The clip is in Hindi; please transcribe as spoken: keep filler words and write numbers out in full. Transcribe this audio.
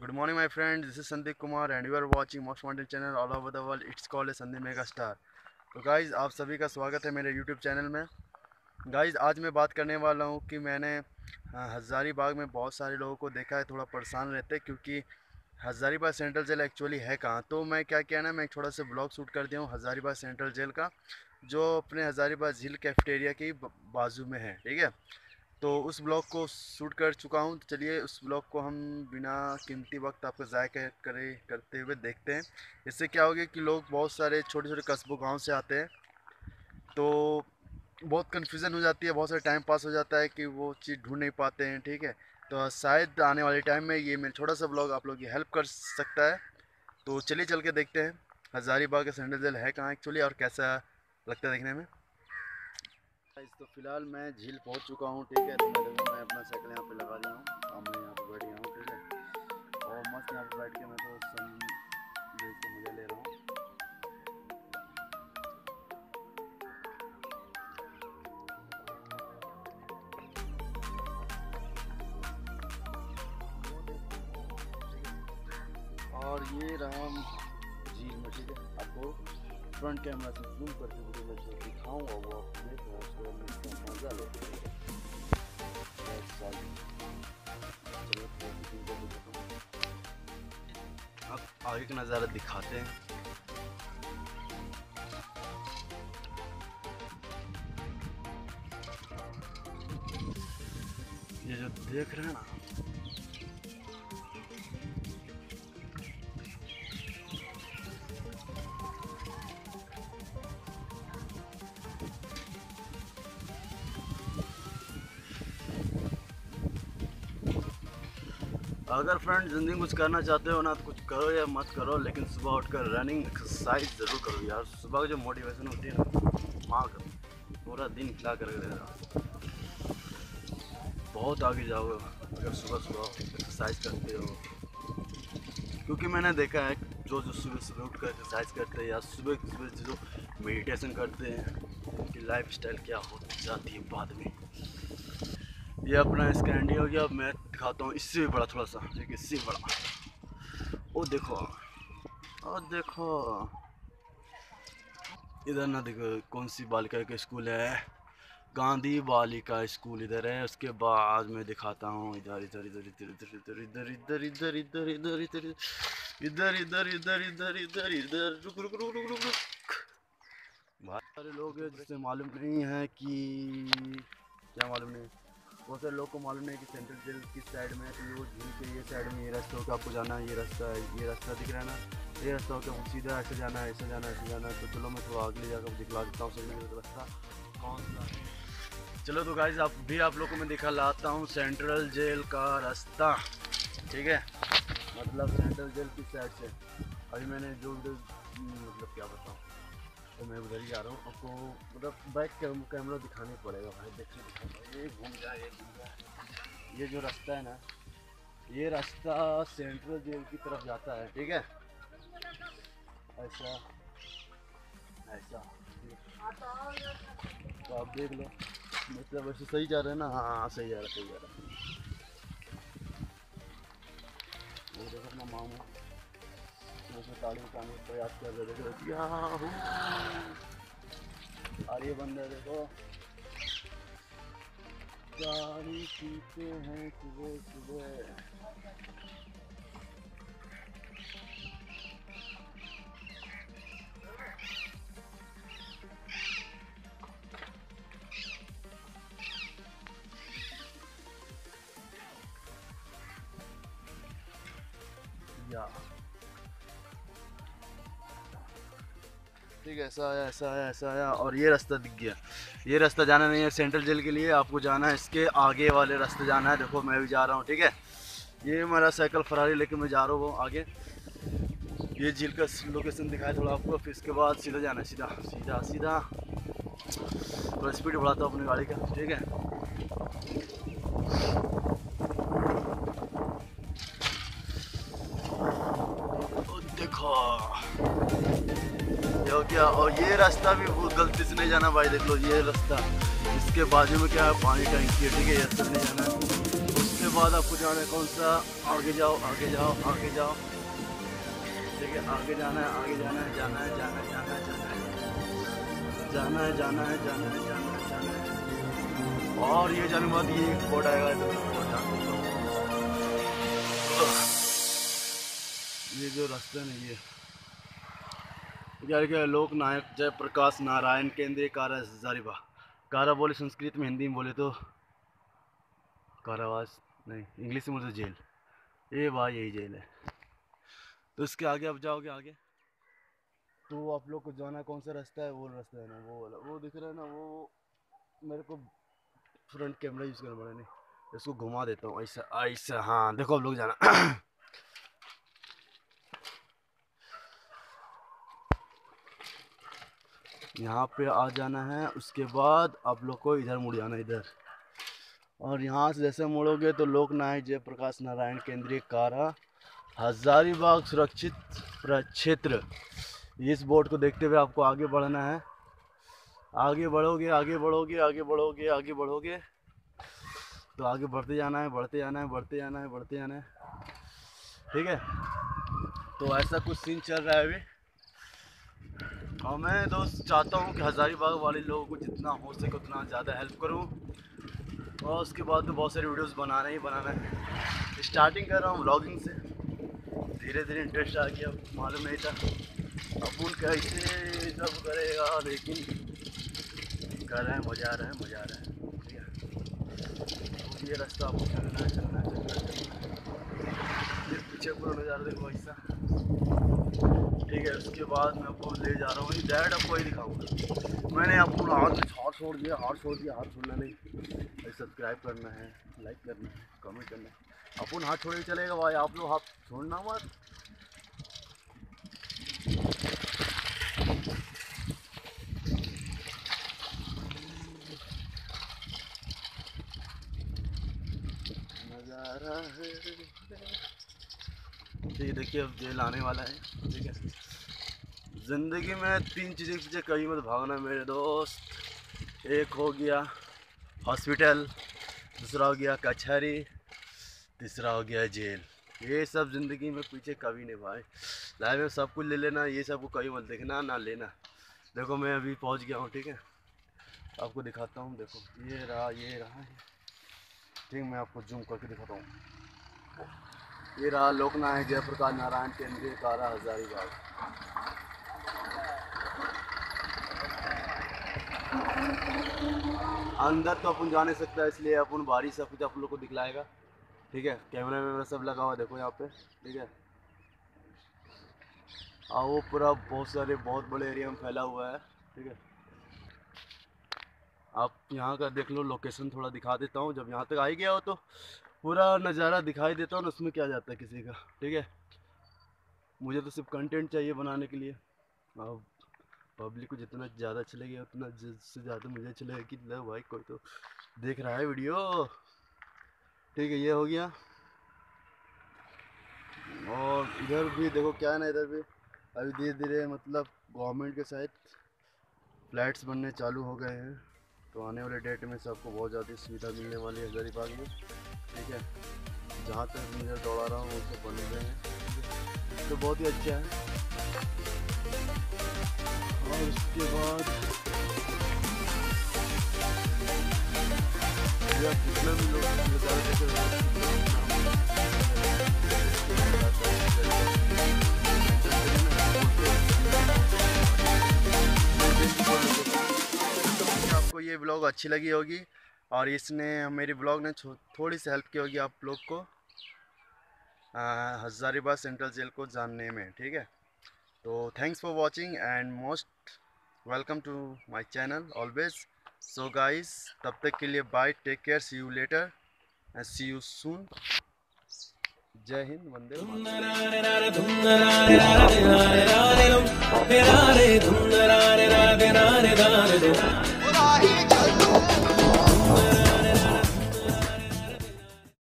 Good morning, my friends. This is Sandeep Kumar, and you are watching most wanted channel all over the world. It's called a Sandeep Mega Star. तो गाइज आप सभी का स्वागत है मेरे यूट्यूब चैनल में। गाइज आज मैं बात करने वाला हूँ कि मैंने हज़ारीबाग में बहुत सारे लोगों को देखा है थोड़ा परेशान रहते, क्योंकि हज़ारीबाग सेंट्रल जेल एक्चुअली है कहाँ। तो मैं क्या किया ना, मैं एक थोड़ा सा ब्लॉग शूट कर दिया हूँ हज़ारीबाग सेंट्रल जेल का, जो अपने हज़ारीबाग झील कैफेटेरिया के बाजू में है। ठीक है, तो उस ब्लॉग को शूट कर चुका हूँ। तो चलिए उस ब्लॉग को हम बिना कीमती वक्त आपको ज़ाया करे करते हुए देखते हैं। इससे क्या होगा कि लोग बहुत सारे छोटे छोटे कस्बों गांव से आते हैं, तो बहुत कन्फ्यूज़न हो जाती है, बहुत सारे टाइम पास हो जाता है कि वो चीज़ ढूंढ नहीं पाते हैं। ठीक है, तो शायद आने वाले टाइम में ये मेरा छोटा सा ब्लॉग आप लोग की हेल्प कर सकता है। तो चलिए चल के देखते हैं हज़ारीबाग का सेंट्रल जेल है कहाँ एक्चुअली और कैसा लगता है देखने में। तो फिलहाल मैं झील पहुंच चुका हूं। ठीक है, तो मैं देखो मैं अपना साइकिल यहाँ पे लगा दिया हूँ और मैं यहाँ पे बैठ गया हूँ। ठीक है, और मस्त यहाँ पे बैठ के मैं तो सन रेज का मज़ा ले रहा हूँ। और ये रहा झील में। ठीक है, आपको फ्रंट कैमरा से जूम करके वीडियो में दिखाऊंगा, वो आप देख रहे हैं उसका मज़ा लेते हैं। अब आगे का नज़ारा दिखाते हैं। ये जो देख रहे हैं ना, अगर फ्रेंड ज़िंदगी कुछ करना चाहते हो ना, तो कुछ करो या मत करो, लेकिन सुबह उठकर रनिंग एक्सरसाइज ज़रूर करो यार। सुबह की जो मोटिवेशन होती है ना, माँ का पूरा दिन खिला कर देगा। बहुत आगे जाओगे अगर सुबह सुबह एक्सरसाइज करते हो, क्योंकि मैंने देखा है जो जो सुबह सुबह उठकर एक्सरसाइज करते हैं या सुबह सुबह जो मेडिटेशन करते हैं, उनकी लाइफ स्टाइल क्या हो जाती है बाद में। ये अपना स्कैंडी हो गया। अब मैं दिखाता हूँ इससे भी बड़ा, थोड़ा सा ठीक है, इससे बड़ा। ओ देखो, ओ देखो इधर ना, देखो कौन सी बालिका का स्कूल है, गांधी बालिका स्कूल इधर है। उसके बाद मैं दिखाता हूँ इधर इधर इधर इधर इधर इधर इधर इधर इधर इधर इधर इधर इधर इधर इधर इधर इधर रुक रुक रुक रुक रुक रुक। बहुत सारे लोग हैं जिससे मालूम नहीं है कि क्या मालूम नहीं, बहुत सारे लोग को मालूम नहीं कि सेंट्रल जेल किस साइड में है। तो वो झील के ये साइड में ये रास्ता होकर आपको जाना है, ये रास्ता है, ये रास्ता दिख रहा है ना, ये रास्ता होकर सीधा ऐसे जाना है, ऐसे जाना है, ऐसे जाना है। तो चलो मैं थोड़ा आगे जाकर दिखला देता हूँ सही रास्ता कौन सा है। चलो तो गाइस आप भी आप लोग को मैं दिखा लाता हूँ सेंट्रल जेल का रास्ता। ठीक है, मतलब सेंट्रल जेल किस साइड से। अभी मैंने जो मतलब क्या बताऊँ, तो मैं उधर ही जा रहा हूँ। आपको मतलब बैक कैमरा दिखाने पड़ेगा भाई, देखिए ये घूम जाए, ये घूम जाए। ये जो रास्ता है ना, ये रास्ता सेंट्रल जेल की तरफ जाता है। ठीक है, ऐसा ऐसा तो आप देख लो, मतलब वैसे सही जा रहे हैं ना। हाँ सही जा रहा है, सही जा रहा है। वो देखो अपना मामू उसमें ताली उठाने का प्रयास कर रहे थे। और ये बंदे देखो गाड़ी पीते हैं सुबह सुबह। या ठीक है, ऐसा आया ऐसा आया ऐसा आया और ये रास्ता दिख गया। ये रास्ता जाना नहीं है सेंट्रल जेल के लिए, आपको जाना है इसके आगे वाले रास्ते जाना है। देखो मैं भी जा रहा हूँ। ठीक है, ये मेरा साइकिल फरारी लेके मैं जा रहा हूँ आगे। ये झील का लोकेशन दिखाया थोड़ा आपको, फिर इसके बाद सीधा जाना है, सीधा सीधा सीधा। थोड़ा स्पीड बढ़ाता हूँ अपनी गाड़ी का। ठीक है, देखो ये हो गया। और ये रास्ता भी बहुत गलती से नहीं जाना भाई, देख लो ये रास्ता, इसके बाजू में क्या है पानी टंकी है। ठीक है, ये रास्ता नहीं जाना है। उसके बाद आपको जाना है कौन सा, आगे जाओ आगे जाओ आगे जाओ, ठीक है आगे जाना है आगे जाना है जाना है जाना है जाना है जाना है जाना है जाना है जाना है जाना है। और ये जाने के बाद ये एक बोर्ड आएगा, तो ये जो रास्ता है ना, ये क्या क्या लोक नायक जयप्रकाश नारायण केंद्रीय कारा हजारीबाग। कारा बोले संस्कृत में, हिंदी में बोले तो कारावास, नहीं इंग्लिश में बोले तो जेल। ये भाई यही जेल है। तो इसके आगे आप जाओगे आगे तो आप लोग को जाना कौन सा रास्ता है, वो रास्ता है ना, वो वाला वो दिख रहा है ना, वो मेरे को फ्रंट कैमरा यूज़ करना पड़ा, नहीं इसको घुमा देता हूँ ऐसा ऐसा। हाँ देखो आप लोग जाना यहाँ पे आ जाना है। उसके बाद आप लोग को इधर मुड़ जाना इधर, और यहाँ से जैसे मुड़ोगे तो लोक नायक जयप्रकाश नारायण केंद्रीय कारा हजारीबाग सुरक्षित प्रक्षेत्र, इस बोर्ड को देखते हुए आपको आगे बढ़ना है। आगे बढ़ोगे आगे बढ़ोगे आगे बढ़ोगे आगे बढ़ोगे तो आगे बढ़ते जाना है बढ़ते जाना है बढ़ते जाना है बढ़ते जाना है, ठीक है। तो ऐसा कुछ सीन चल रहा है अभी, और मैं दोस्त चाहता हूँ कि हजारीबाग वाले लोगों को जितना हो सके उतना ज़्यादा हेल्प करूँ। और उसके बाद तो बहुत सारी वीडियोस बनाना ही बनाना है। स्टार्टिंग कर रहा हूँ व्लॉगिंग से, धीरे धीरे इंटरेस्ट आ गया, मालूम नहीं था अपुन कैसे सब करेगा, लेकिन कर रहे हैं, मज़ा आ रहा है मज़ा आ रहा है, ठीक है। तो ये रास्ता आपको चलना है चलना है चलना है फिर पीछे पूरा नज़ारा देखो ऐसा, ठीक है। उसके बाद मैं आपको ले जा रहा हूँ, डायरेक्ट आपको ही दिखाऊंगा। मैंने आपको हाथ हाथ छोड़ दिया हाथ छोड़ दिया हाथ छोड़ना नहीं, सब्सक्राइब करना है, लाइक करना है, कमेंट करना है। अपन हाथ छोड़ के चलेगा भाई, आप लोग हाथ छोड़ना मत। नज़ारा है, ठीक है। देखिए अब जेल आने वाला है, ठीक है। ज़िंदगी में तीन चीज़ें पीछे कहीं मत भागना मेरे दोस्त। एक हो गया हॉस्पिटल, दूसरा हो गया कचहरी, तीसरा हो गया जेल। ये सब ज़िंदगी में पीछे कभी नहीं भाई, लाइफ में सब कुछ ले लेना, ये सब को कभी मत देखना ना लेना। देखो मैं अभी पहुंच गया हूँ, ठीक है। आपको दिखाता हूँ, देखो ये रहा ये रहा है, ठीक। मैं आपको जूम करके दिखाता हूँ। ये रहा लोक नायक जयप्रकाश नारायण केंद्रीय कारा हजारीबाग। अंदर तो अपन जा नहीं सकता, इसलिए अपन बाहरी सब कुछ आप लोग को दिखलाएगा, ठीक है। कैमरा वैमरा सब लगा हुआ देखो यहाँ पे, ठीक है। और वो पूरा बहुत सारे बहुत बड़े एरिया में फैला हुआ है, ठीक है। आप यहाँ का देख लो, लोकेशन थोड़ा दिखा देता हूँ। जब यहाँ तक आ ही गया हो तो पूरा नज़ारा दिखाई देता हूँ ना, उसमें क्या जाता है किसी का, ठीक है। मुझे तो सिर्फ कंटेंट चाहिए बनाने के लिए। अब पब्लिक को जितना ज़्यादा चलेगा उतना से ज़्यादा मुझे चलेगा कि लो भाई कोई तो देख रहा है वीडियो, ठीक है। ये हो गया। और इधर भी देखो क्या है ना, इधर भी अभी धीरे धीरे मतलब गवर्नमेंट के साथ फ्लैट्स बनने चालू हो गए हैं, तो आने वाले डेट में सबको बहुत ज़्यादा सुविधा मिलने वाली है हजारीबाग में, ठीक है। जहाँ तक मुझे दौड़ा रहा हूँ वो सब बन गए हैं, तो बहुत ही अच्छा है। और उसके बाद कितना भी लोग आपको ये ब्लॉग अच्छी लगी होगी, और इसने मेरी ब्लॉग ने थोड़ी सी हेल्प की होगी आप लोग को हजारीबाग सेंट्रल जेल को जानने में, ठीक है। तो thanks for watching and most welcome to my channel always. So guys तब तक के लिए bye, take care, see you later and see you soon. जय हिंद, वंदे मातरम।